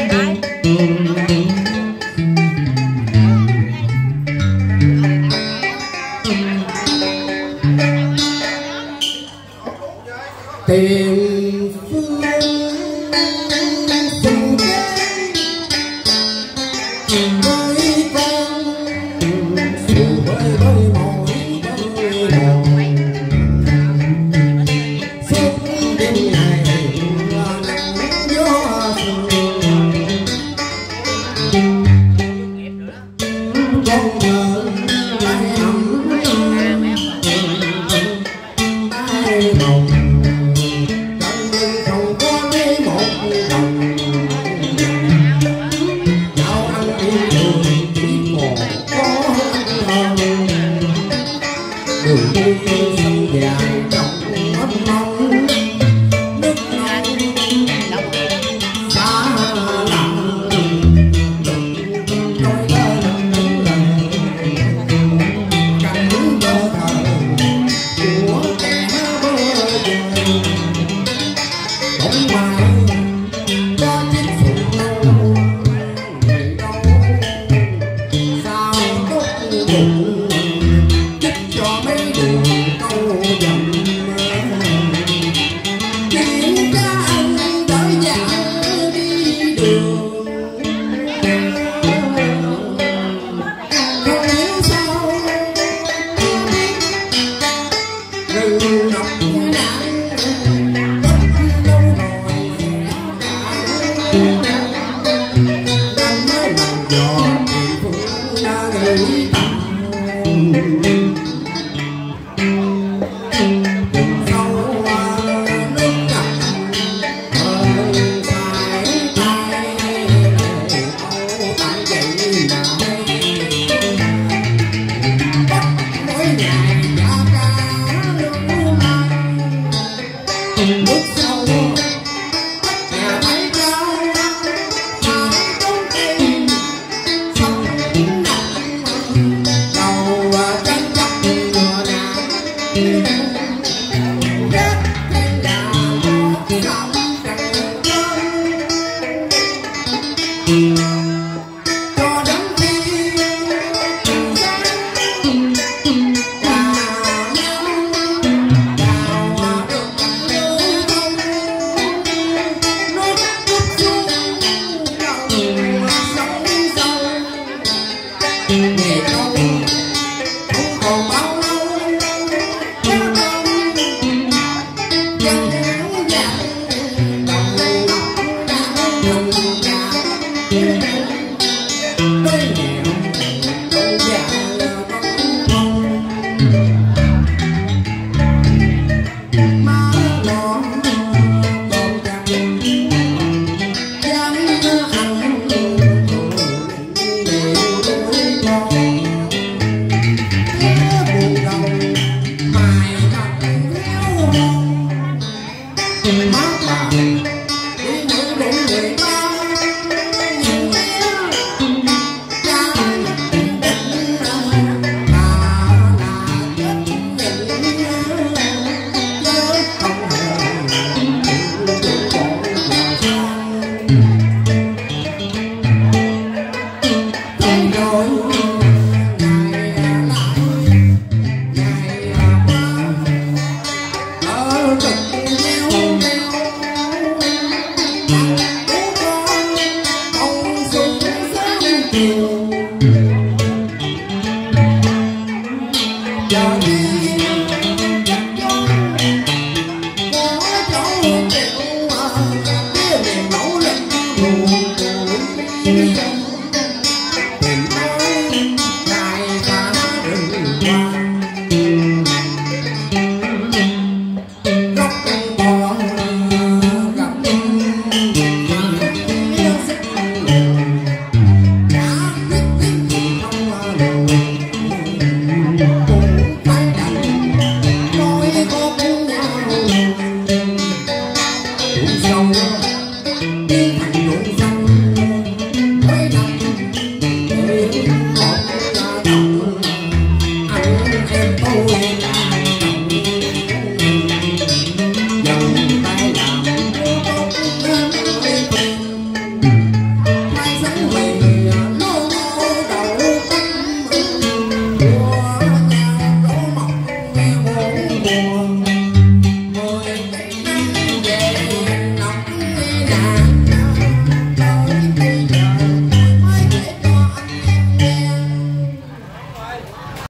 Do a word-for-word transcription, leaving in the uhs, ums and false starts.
Tìm phương tình ghé với con dù bơi bơi mỗi bơi đầu suốt đêm ngày nắng gió con thơ tay ấm tay bồng đường đi sông dài trong ấm mong nước nông xa lặng đừng nói lên cảnh bơ thờ của kẻ bơ vơ bóng mai cho chiếc phụng lâu người đâu sao tốt bụng cho mấy đường câu dầm chuyện cha anh đợi dạ đi đường không hiểu sao rừng ngọc nặng đất lâu rồi đang mới làm dò tìm phương ra người tầm bước sau nhà thấy cao hai đống cây sông nặng đầu tranh chấp ngựa nặng ghét cây đà sông trần trơn cho đến khi nghề câu không còn bao lâu nhớ đông dân dàng đồng ngọc đã đồng nhà tới nghèo câu già bóng má đỏ còn chặt dám ăn mát bà đi những đủ người ta nhìn nghe cha định là là chết nhìn nhớ không hề đủ bộ là sao rồi rồi ngày lại ngày qua ở cực giờ đi có cháu chịu kia miền nỗ lực